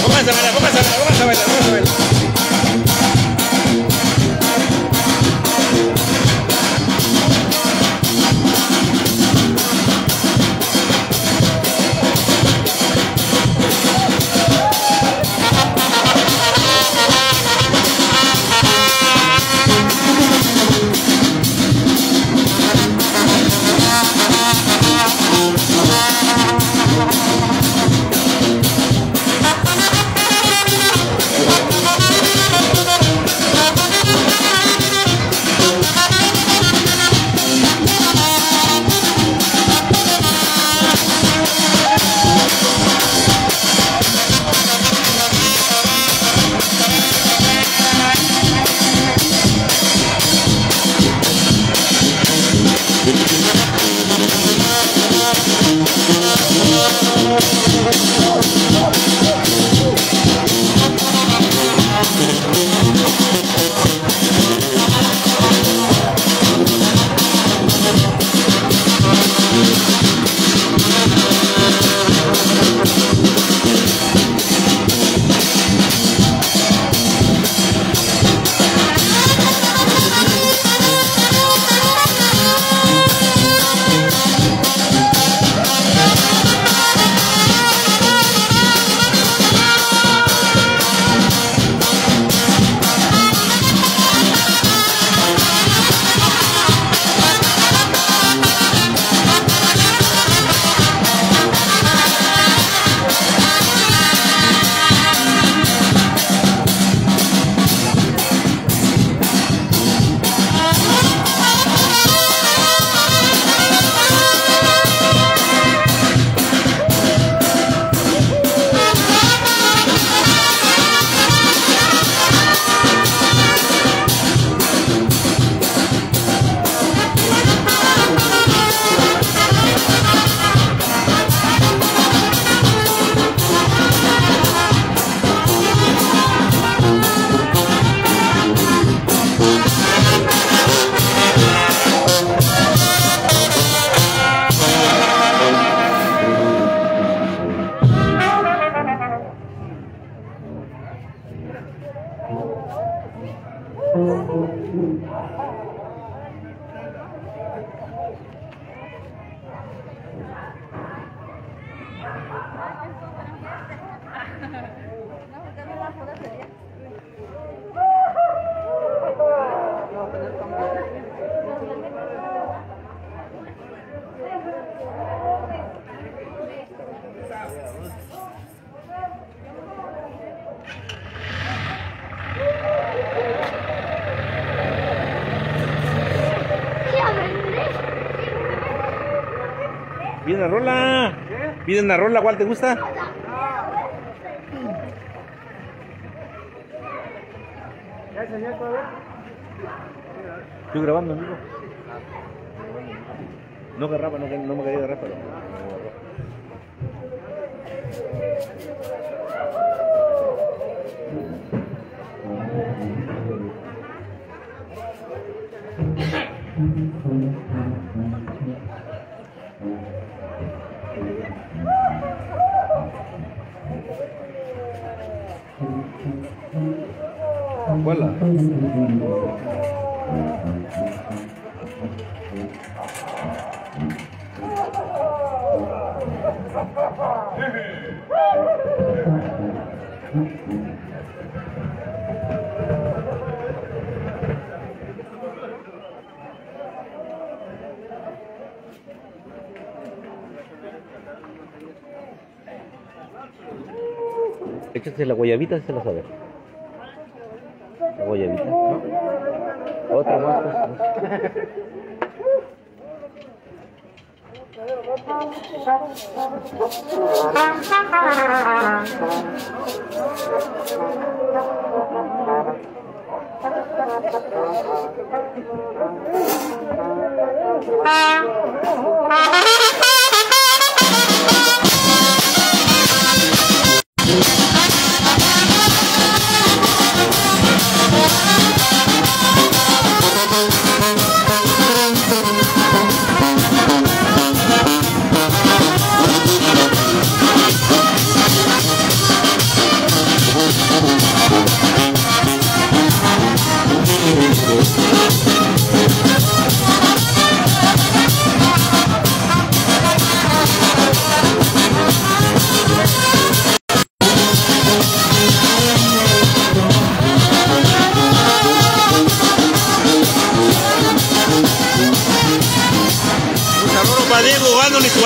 Pónganse a bailar, pónganse a bailar, pónganse a bailar, pónganse a bailar. Pide una rola. Pide una rola, ¿cuál te gusta? Estoy grabando, amigo. No agarraba, no me quería agarrar, pero Hola. Échate la guayabita, se la sabe. La guayabita, ¿no? Otra más,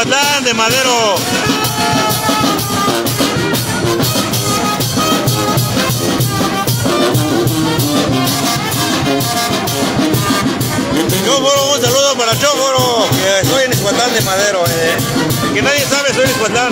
Cihuatlán de Madero. Chóforo, un saludo para Chóforo, que soy en Cihuatlán de Madero. Que nadie sabe, soy en Cihuatlán.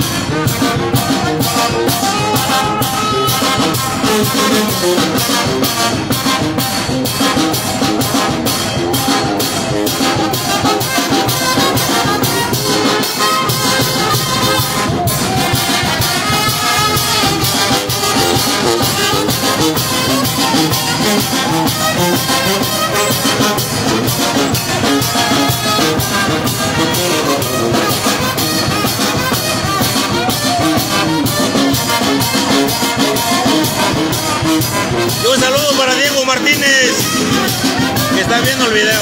Y un saludo para Diego Martínez, que está viendo el video.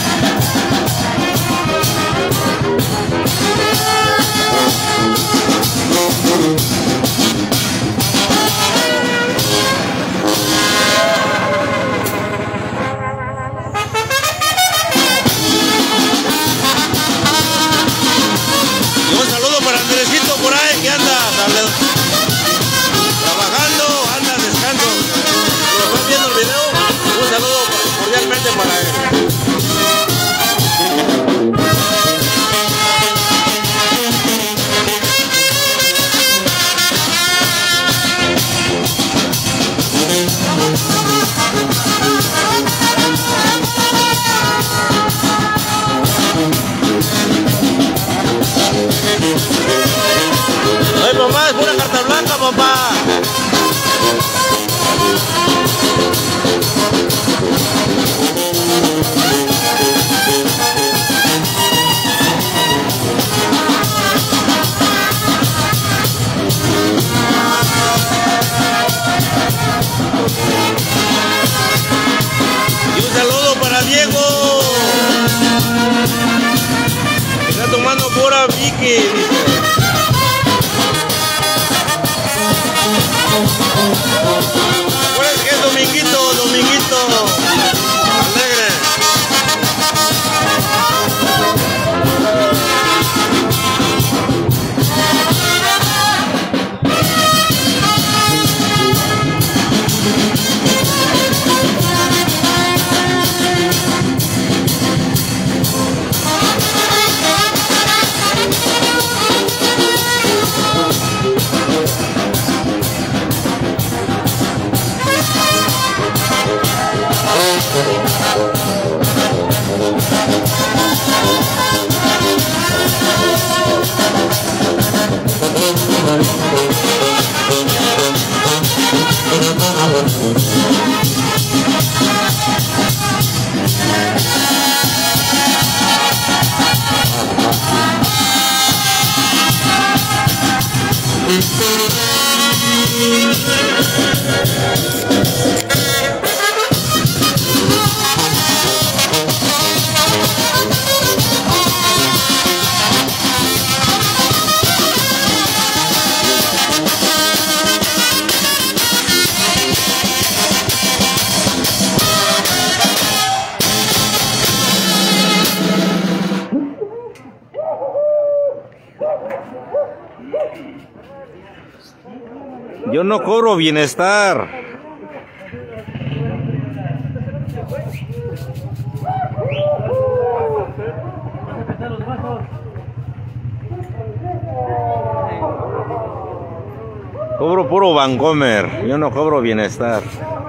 Y un saludo para Andresito por ahí, que anda trabajando, anda descansando. Si están viendo el video, un saludo cordialmente para él. Ay, mamá, es pura carta blanca, papá. Y un saludo para Diego, que está tomando pura Vicky, dice. Acuérdense que es dominguito, dominguito alegre. Yo no cobro bienestar. Cobro puro Vancomer. Yo no cobro bienestar.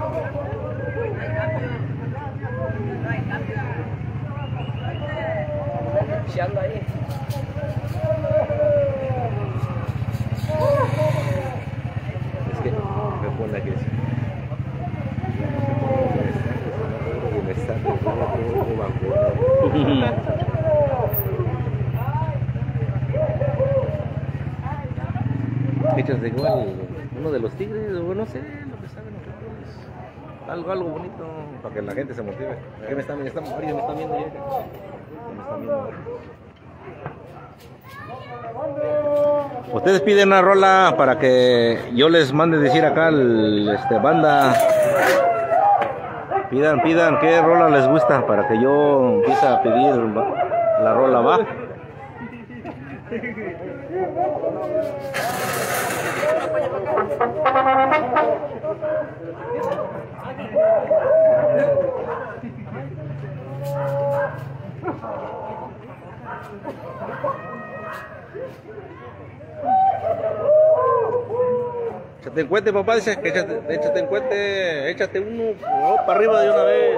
Hechos de igual, uno de los tigres, o no sé, lo que saben algo bonito, para que la gente se motive. Aquí me están viendo ya. Me están viendo. Ustedes piden una rola para que yo les mande decir acá banda. Pidan qué rola les gusta para que yo empiece a pedir la rola, va. Échate en cuente, papá, dice que échate en cuente, échate uno para arriba de una vez.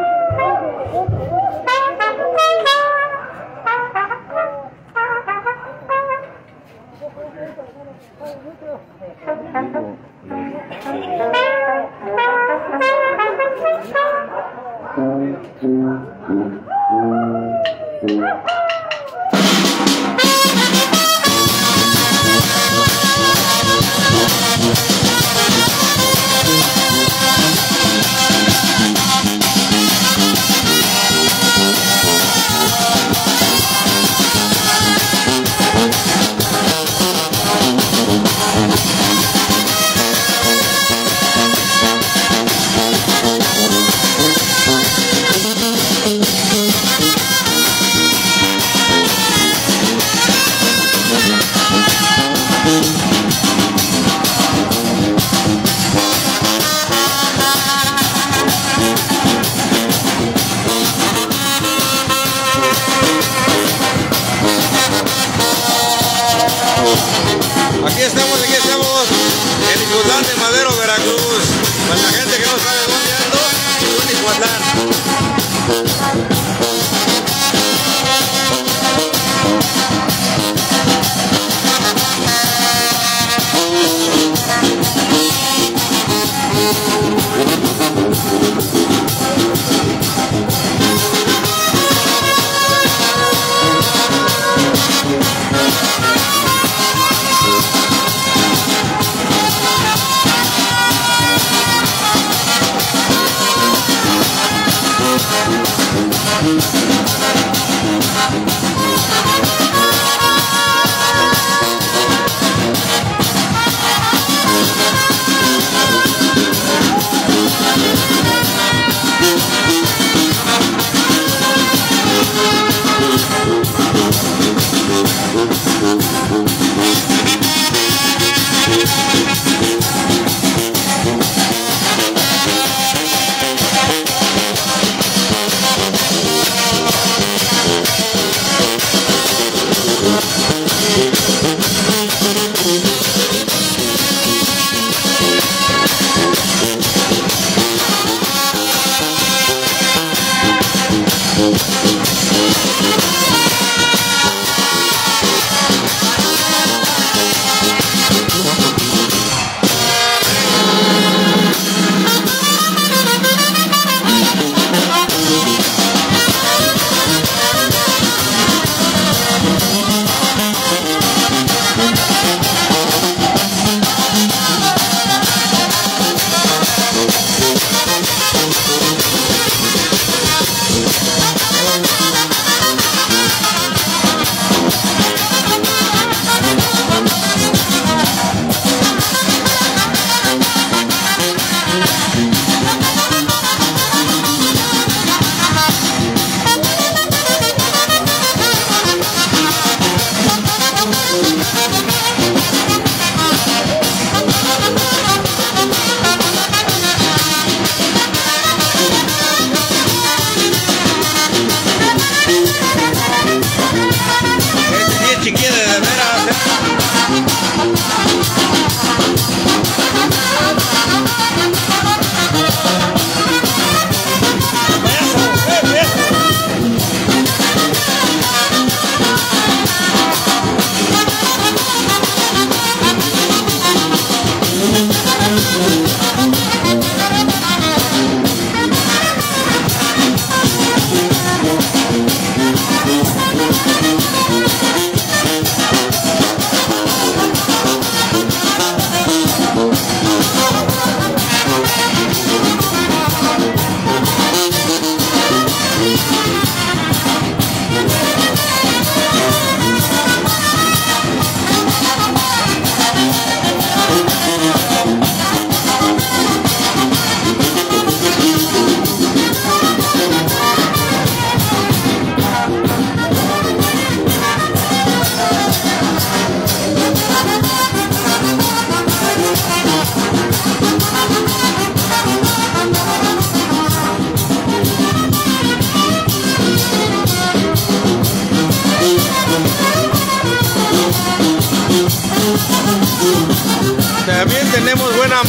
Aquí estamos en Ixhuatlán de Madero, Veracruz. Para la gente que no sabe dónde ando, es Ixhuatlán.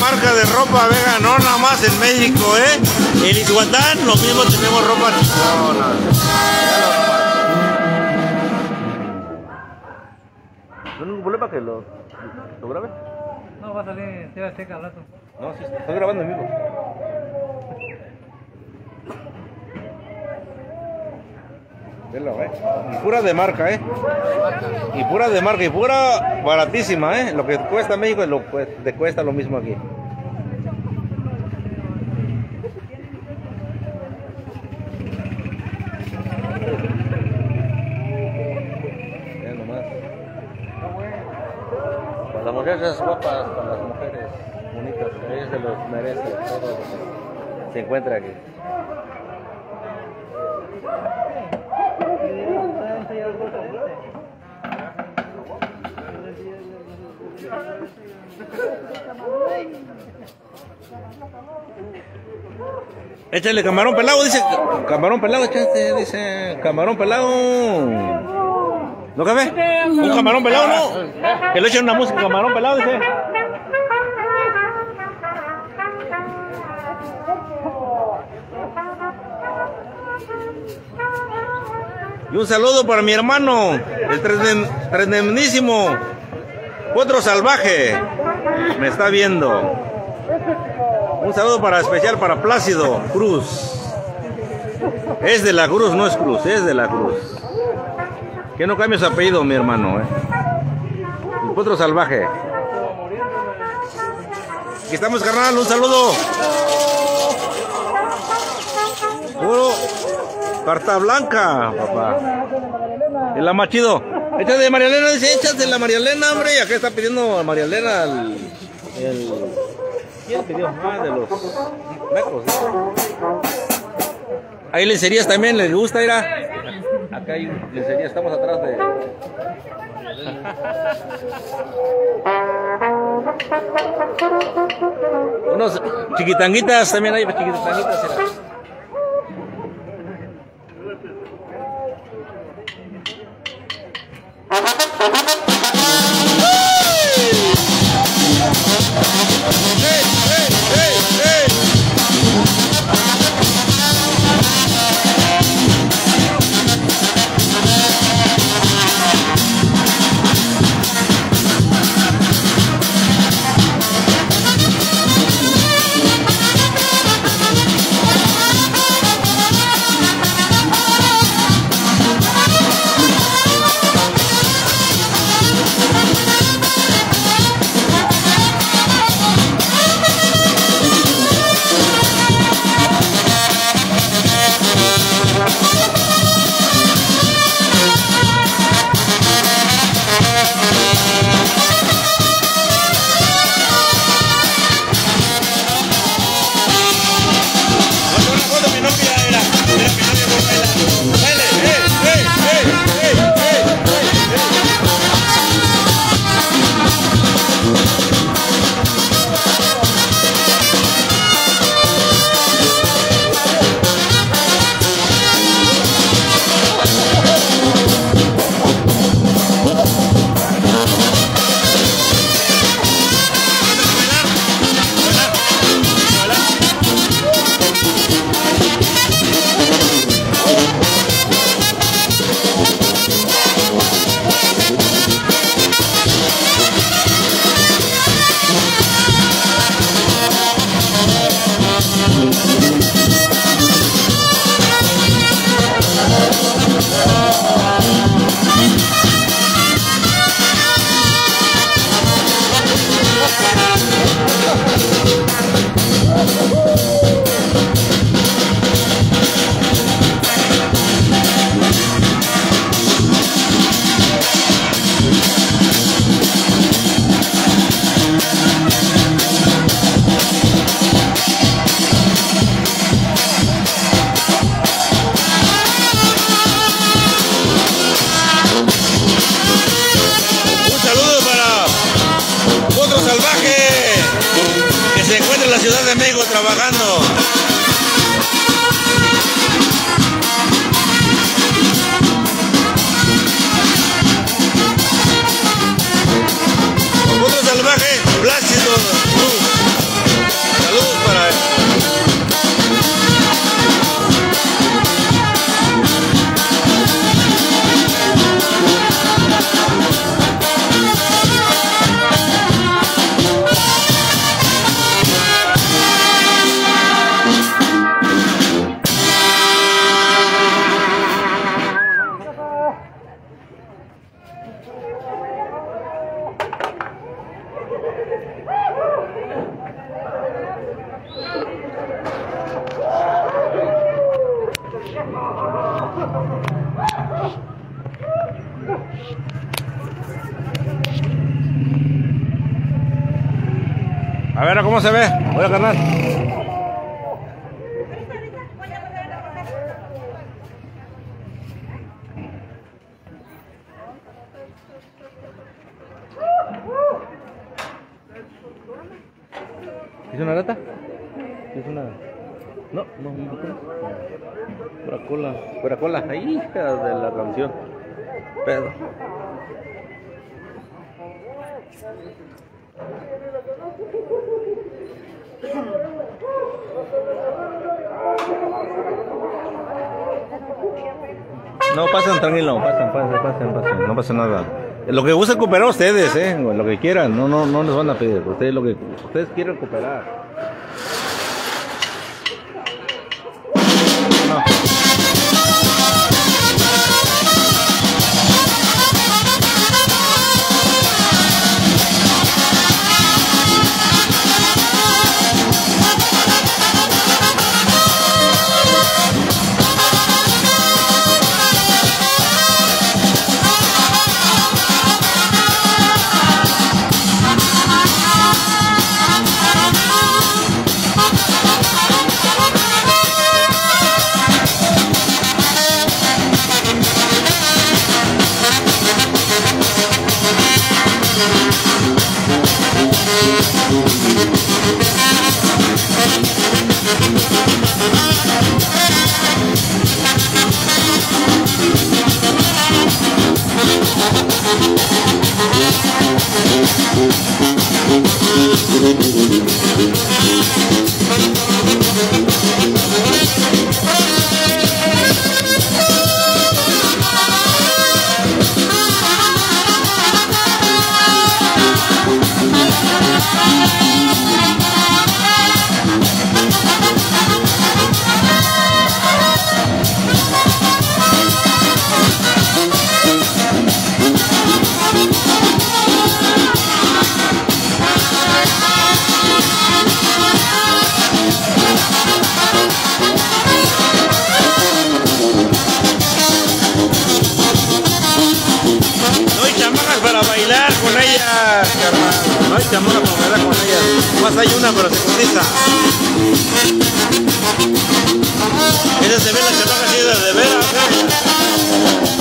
marca de ropa Vega, no nada más en México, En Ixhuatán lo mismo tenemos ropa chingona. ¿No hay ningún problema que lo grabe? No, va a salir en TV Azteca al rato. No, sí, estoy grabando en vivo. Velo, Y pura de marca, Y pura de marca, y pura baratísima, Lo que cuesta en México te cuesta lo mismo aquí. Ya nomás. Para las mujeres guapas, para las mujeres bonitas, a ellos se los merece, todo se encuentra aquí. Échale camarón pelado, dice. Camarón pelado, échate, dice. Camarón pelado. ¿No café? Un camarón pelado, ¿no? Que le echen una música, camarón pelado, dice. Y un saludo para mi hermano, el tremendísimo Potro Salvaje. Me está viendo. Un saludo especial para Plácido Cruz. Es de la Cruz, no es Cruz, es de la Cruz. Que no cambie su apellido, mi hermano, El Potro Salvaje. Aquí estamos, carnal, un saludo. Puro carta blanca, papá. Es la más chido. Échate de María Elena, dice, échate la María Elena, hombre. Y acá está pidiendo a María Elena ¿quién pidió? De los metros. Hay lencerías también, les gusta ir a. Acá hay lencerías, estamos atrás de. Unos chiquitanguitas también hay, chiquitanguitas. Ciudad de México trabajando. Potro Salvaje, Plácido Cruz. ver cómo se ve. Voy a carnal. ¿Es una lata? ¿Es una...? No. Pura cola. Pura cola. Ahí, hija de la canción. Pedo. No, pasen tranquilo, pasen. No pasa nada. Lo que gusten cooperar ustedes, lo que quieran, no les van a pedir. Ustedes lo que ustedes quieren cooperar. No. No hay chamona para bailar con ellas. Más hay una, pero se cotiza. Esa se ve la chamaca así de veras.